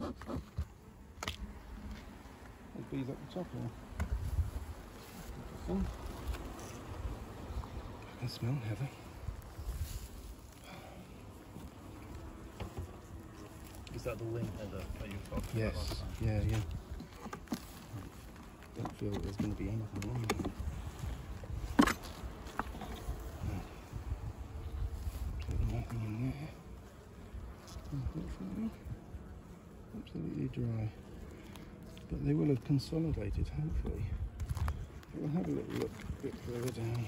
Bees up the top here. I can smell heather. Is that the wing heather that you were talking about? Yes, yeah. I don't feel that there's going to be anything wrong with it. Absolutely nothing in there. Unfortunately, absolutely dry. But they will have consolidated, hopefully. We'll have a little look a bit further down.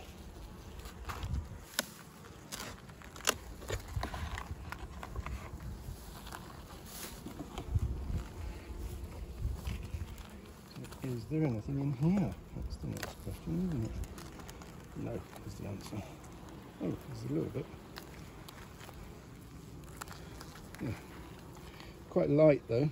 So is there anything in here? That's the next question, isn't it? No, is the answer. Oh, there's a little bit. Yeah. Quite light though.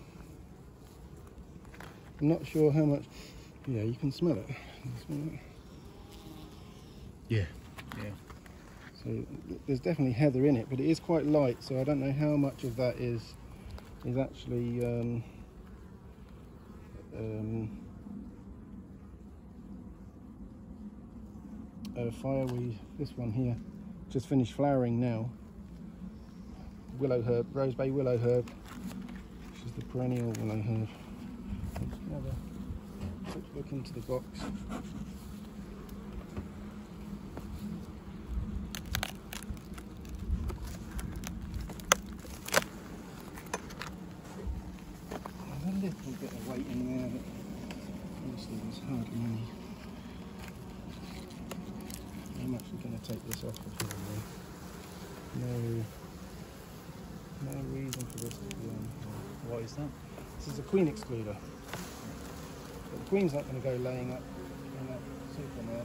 I'm not sure how much. Yeah, you can smell it. Can you smell it? Yeah. So there's definitely heather in it, but it is quite light. So I don't know how much of that is actually fireweed. This one here just finished flowering now. Willow herb, rosebay willow herb. This is the perennial willow herb. Let's have a quick look into the box. There's a little bit of weight in there, but honestly there's hardly any. I'm actually going to take this off before no reason for this to be on. What is that? This is a queen excluder. But the queen's not going to go laying up in that super net.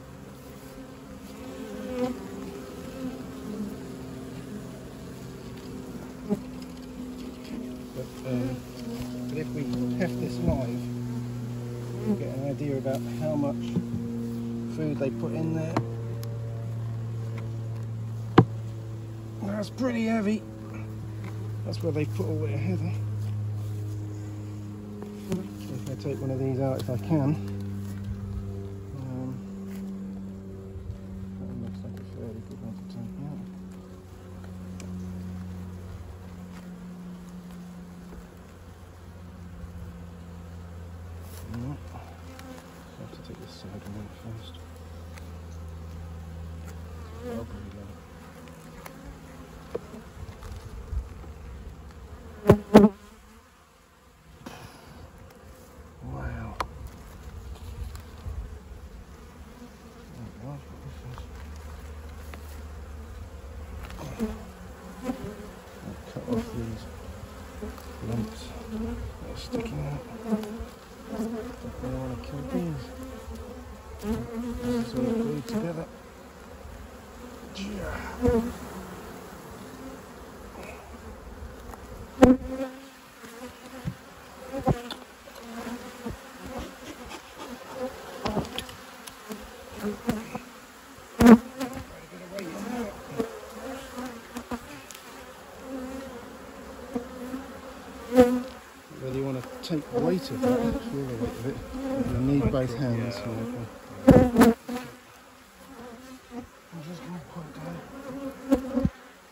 But if we heft this live, we'll get an idea about how much food they put in there. That's pretty heavy. That's where they put all their heather. If I take one of these out, if I can. That looks like a fairly good one to take out. No. I have to take this side one out first. Wow. I'll cut off these lumps that are sticking out. Definitely want to kill these. This is all glued together. Whether you want to take the weight of that, feel the weight of it, you'll need both hands. Yeah. Okay. I'm just going to put it down.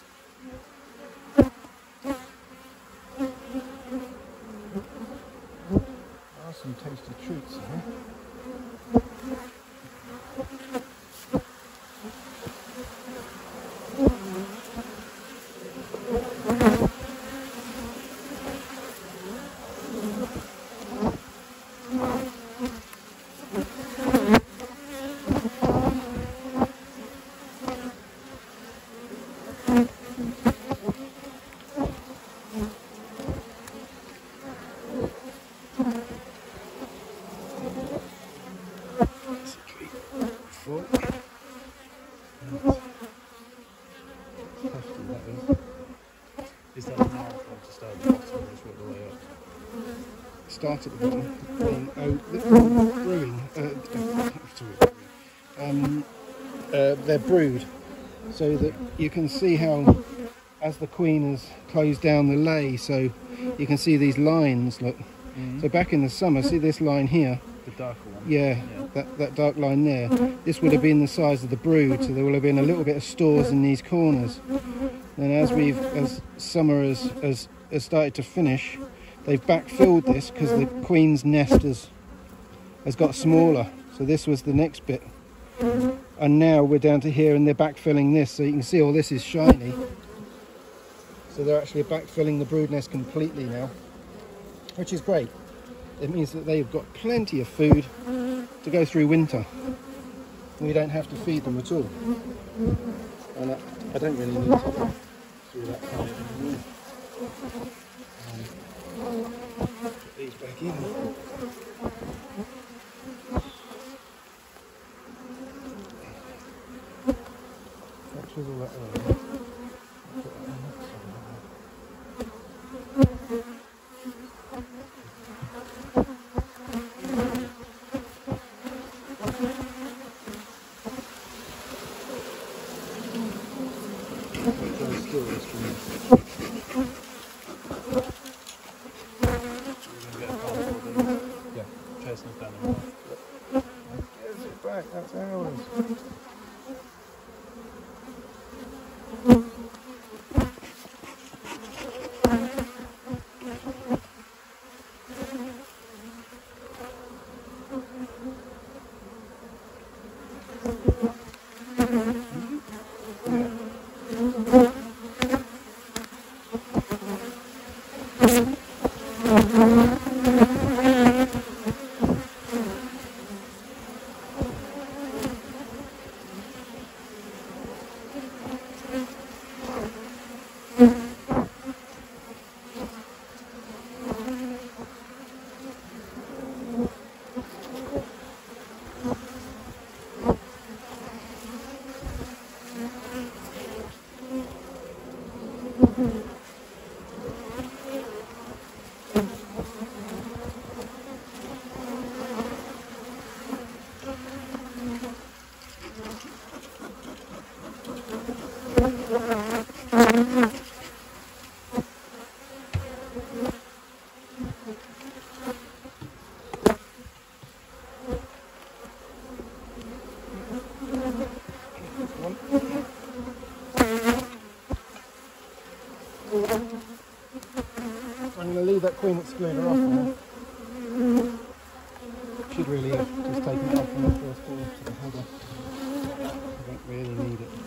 There are some tasty treats here. Is that a marathon to start at the bottom or just work the way up? Start at the bottom. Brewing. They're brewed, so that you can see how as the queen has closed down the lay, so you can see these lines, look. So back in the summer, see this line here? The darker one. Yeah, that dark line there. This would have been the size of the brood, so there will have been a little bit of stores in these corners. And as summer has started to finish, they've backfilled this because the queen's nest has got smaller. So this was the next bit. And now we're down to here and they're backfilling this, so you can see all this is shiny. So they're actually backfilling the brood nest completely now, which is great. It means that they've got plenty of food to go through winter. We don't have to feed them at all. And I don't really need to go through that part anymore. Put these back in. Chisel that away. That's ours. I'm going to leave that queen excluder off now. Should really have just taken it off when I first brought it to the header. I don't really need it.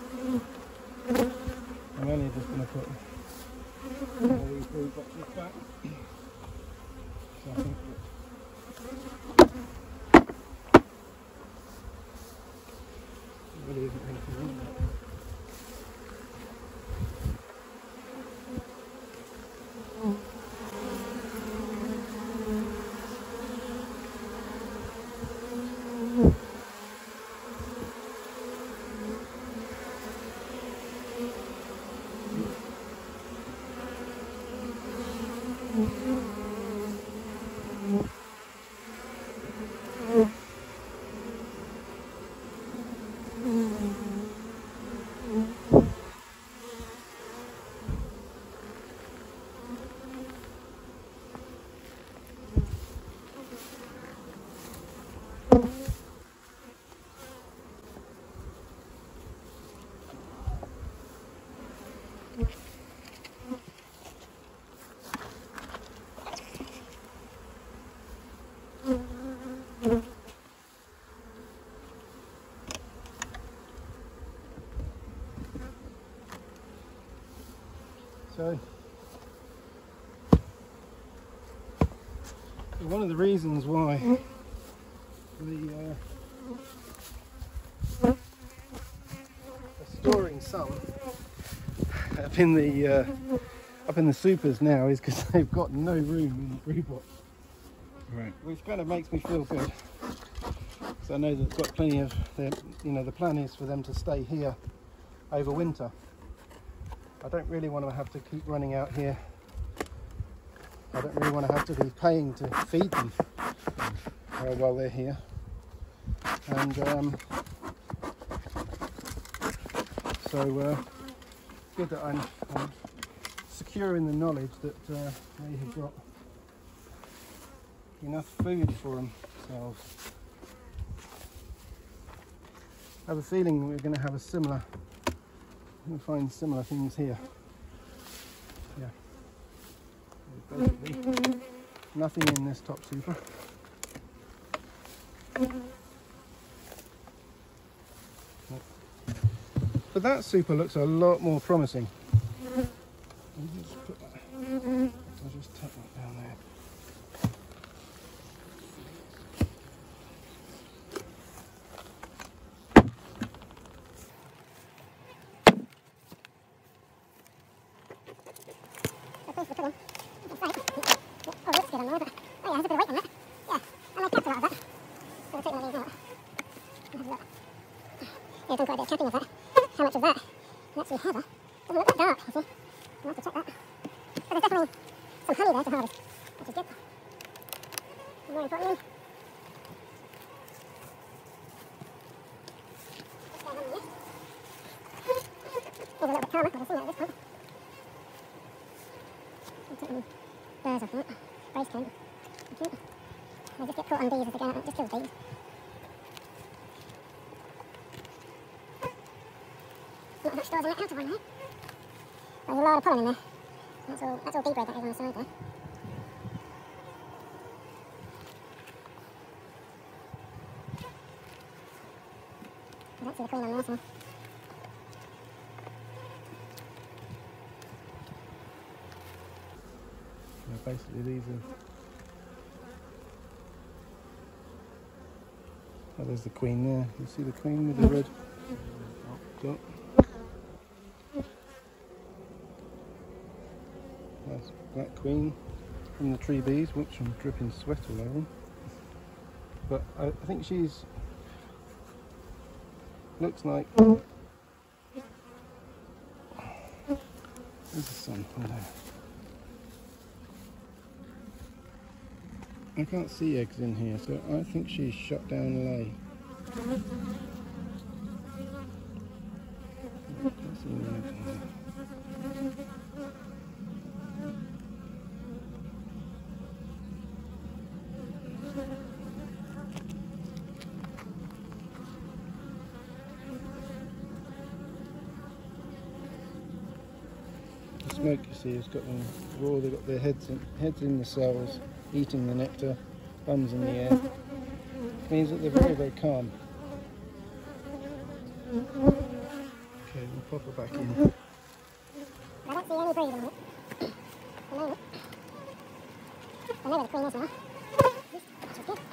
I'm only just going to put all these brood boxes back. So I think there really isn't anything in there. So one of the reasons why the storing some up in the supers now is because they've got no room in the brood box. Right. Which kind of makes me feel good. So I know they've got plenty of the plan is for them to stay here over winter. I don't really want to have to keep running out here. I don't really want to have to be paying to feed them while they're here. And so good that I'm secure in the knowledge that they have got enough food for themselves. I have a feeling we're going to have a similar, we'll find similar things here. Yeah. Basically, nothing in this top super. But that super looks a lot more promising. I'll just tuck that down there. Yeah, I've done quite a bit of capping of that. How much of that actually have I? Doesn't look that dark, you see. I'll have to check that. But there's definitely some honey there to harvest, which is good. And more importantly, it's a little bit calmer, but I've seen that at this point. I'm taking burrs off that. Brace can. Okay. They just get caught on bees as they go out. It just kills bees. Not much stores in that outer one, right? There's a lot of pollen in there. That's all bee bread that is on the side there. I don't see the queen on there, so. Yeah, basically these are... Oh, there's the queen there. You see the queen with the red dot? That's that queen from the tree bees, which I'm dripping sweat all over them. But I think she's... looks like... There's the sun. Oh no. I can't see eggs in here, so I think she's shut down lay. Can't see any eggs in there. The smoke, you see, has got them raw. They've got their heads in the cells, eating the nectar, bums in the air. It means that they're very, very calm. Okay, we'll pop her back in. I don't see any breed in it. I know where the queen is now. Which is good.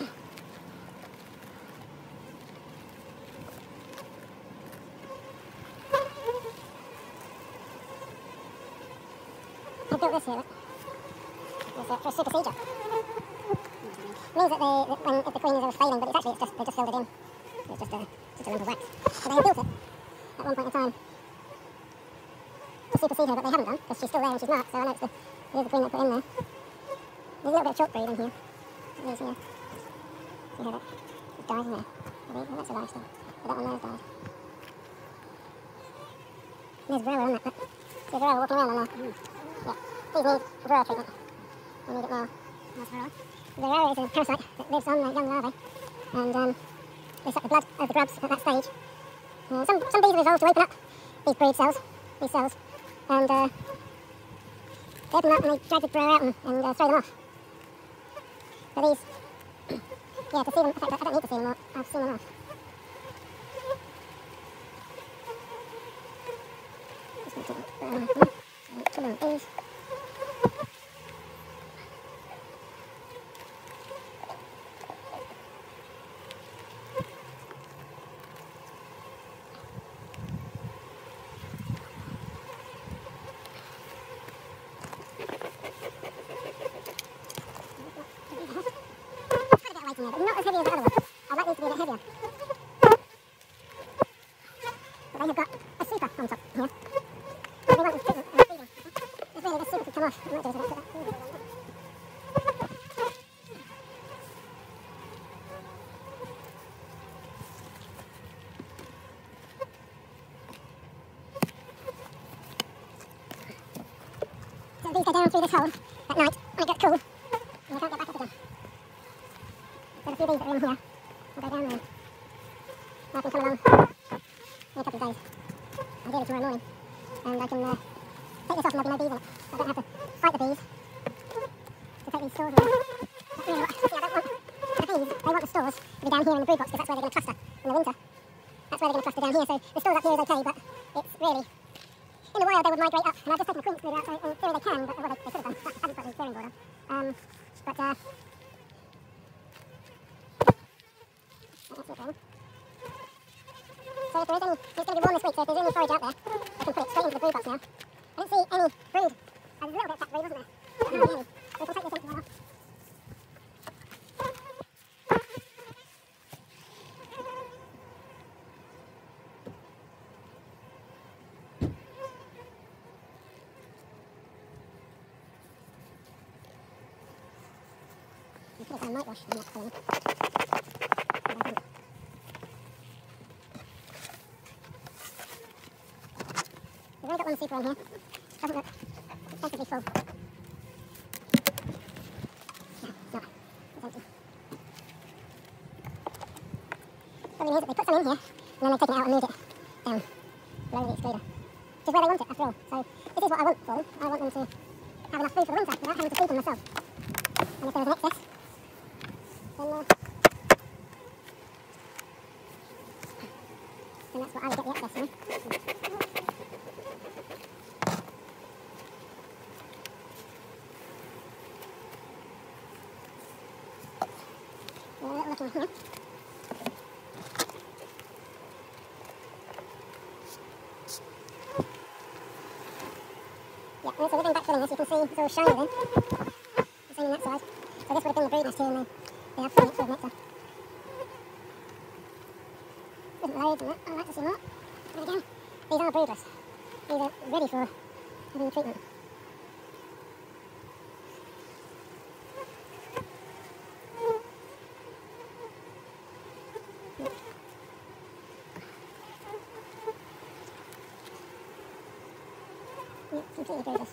I built this here, for a supersedure. It means that if the queen is ever failing, but they just filled it in. It's just a lump of wax. But they had built it at one point in time to supersede her, but they haven't done, because she's still there and she's marked, so I know it is the queen that put in there. There's a little bit of chalk breed in here. It is here. See how that it dies in there? Well, that's alive still. But that one there has died. There's grower on that, but there's a grower walking around on there. Yeah. These need grower treatment. We need it more. What's grower? The grower is a parasite that lives on young larvae, and they suck the blood of the grubs at that stage. Some bees have evolved to open up these brood cells, and they open them up and they drag the grower out and throw them off. But these, yeah, to see them, in fact, I don't need to see them more, I've seen them off. Just want to kill them with bees. But not as heavy as the other one. I'd like these to be a bit heavier. But they have got a super on top here. They want them to feeding. If really the super could come off, I might do is put that. go down through this hole at night when it gets cool, and you can't get back up again. There's a few bees that are in here. I'll go down there. I can come along in a couple of days. Ideally tomorrow morning. And I can take this off and there'll be no bees in it. So I don't have to fight the bees to take these stores away. That's really what I don't want. The bees, they want the stores to be down here in the brood box because that's where they're going to cluster in the winter. That's where they're going to cluster down here. So the stores up here is okay, but it's really... In the wild they would migrate up, and I've just taken a queen excluder out, so in theory they can, but well, they should have done. I haven't put the clearing board on. But that's not going. So if there is any, it's going to be warm this week, so if there's any forage out there, I can put it straight into the brood box now. I didn't see any brood. There was a little bit of cat brood, wasn't there? But hardly any. So we can take this empty one off. You could have done night wash in that colony. We've only got one super on here. Doesn't look extensively full. No, it's not. It's empty. Probably means that they put some in here, and then they've taken it out and moved it down below the excluder. Which is where they want it, after all. So this is what I want for them. I want them to have enough food for the winter without having to feed them myself. And if there was an excess, then that's what I would get the excess from. Yeah, a little looking here. Yeah, and so within backfilling this, you can see it's all shiny then. The same on that side. So this would have been the brood nest here, and they have filling it full of nectar. Isn't loads in that. I'd like to see more. There we go. These are broodless. These are ready for having treatment. Yeah, completely broodless.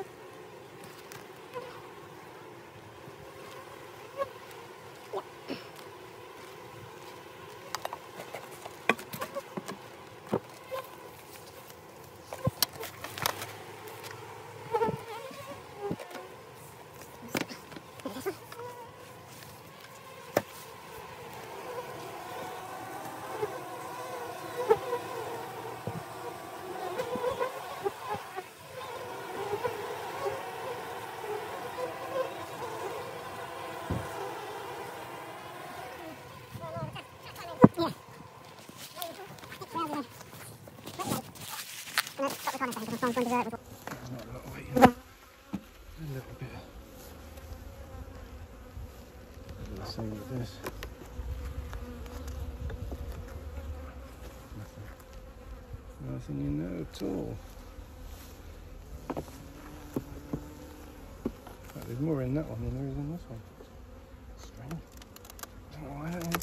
Not a lot of weight in it. A little bit. Let's see what this. Nothing in there at all. In fact, there's more in that one than there is in this one. Strange. I don't know why that is.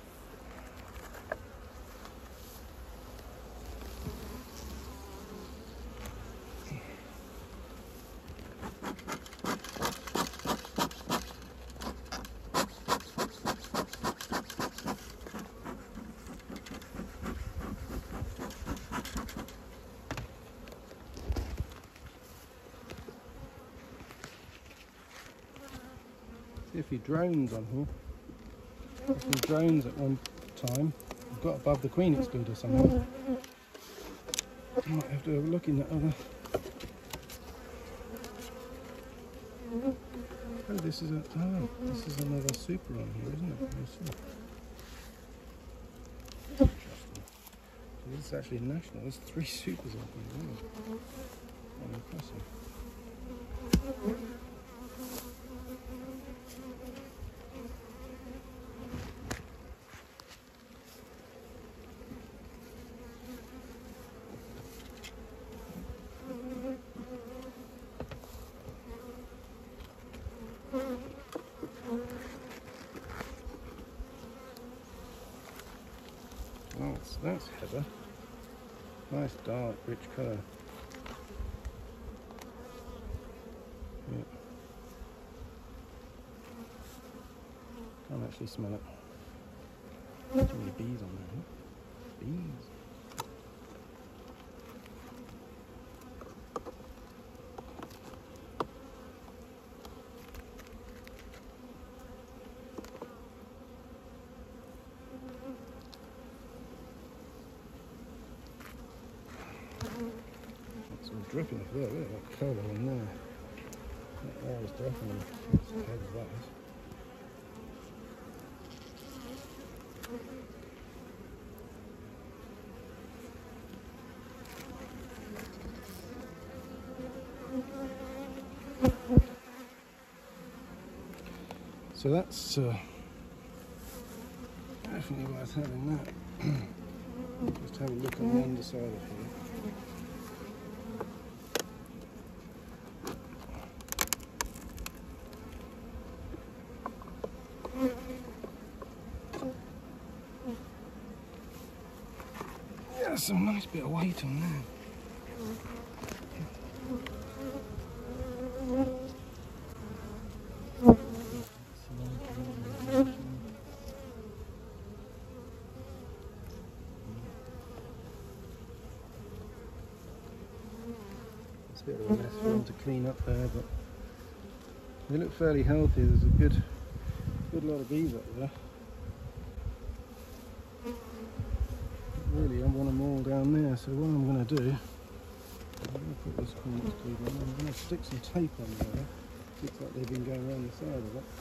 See if he drones on here. If he drones at one time, I've got above the queen excluder somehow. I might have to have a look in that other. Oh, this is another super on here, isn't it? Interesting. So this is actually national. There's 3 supers on here. Oh, impressive. Oh, that's heather. Nice dark, rich colour. Can't actually smell it. Too many bees on there, huh? Bees. It's all dripping off there. Look at that colour in there. That air is definitely as heavy as that is. So that's definitely worth having that. Just have a look on the underside of here. Yeah, some nice bit of weight on there. It's a bit of a mess for them to clean up there, but they look fairly healthy. There's a good lot of bees up there. Really, I want them all down there, so what I'm going to do, I'm going to put this corner tube on, I'm going to stick some tape on there. Looks like they've been going around the side of it.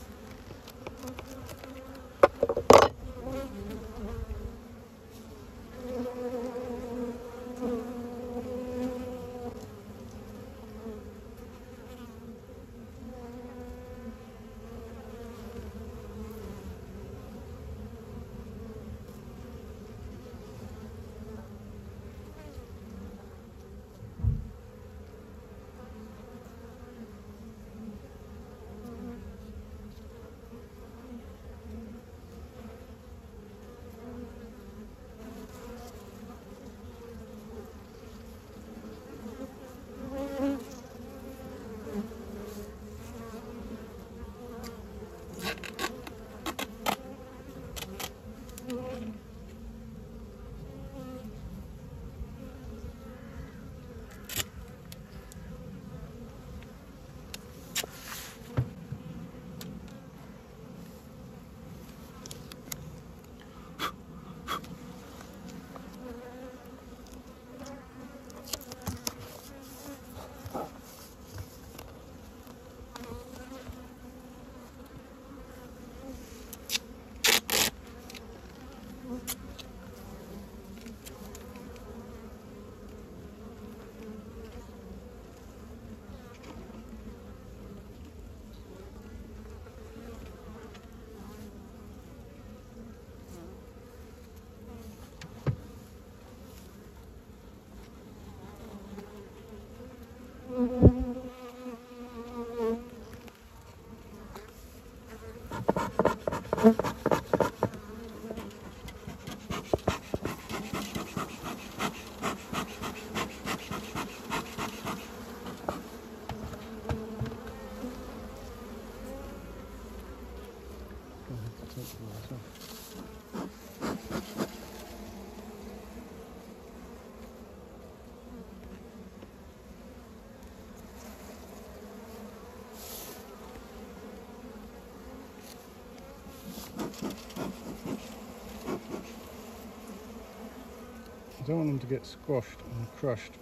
I don't want them to get squashed and crushed.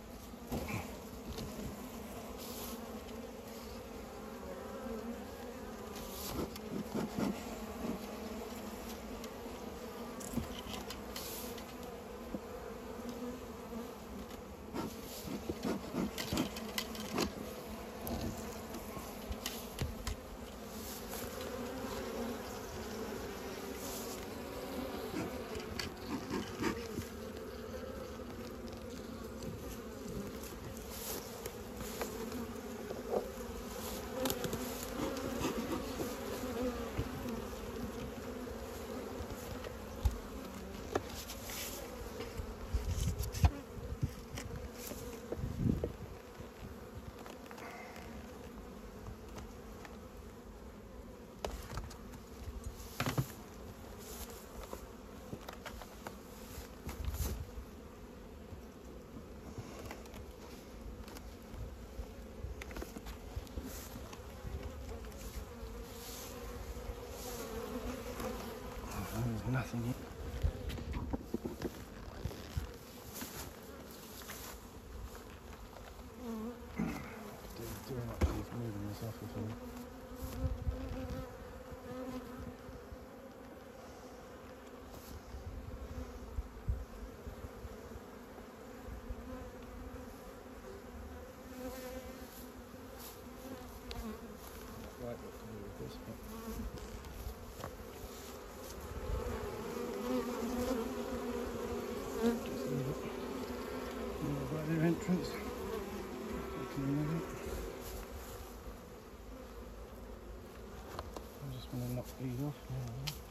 nothing yet. Doing actually moving this off if you. Right, what to do with this, but just leave it by their entrance. I just want to knock these off now.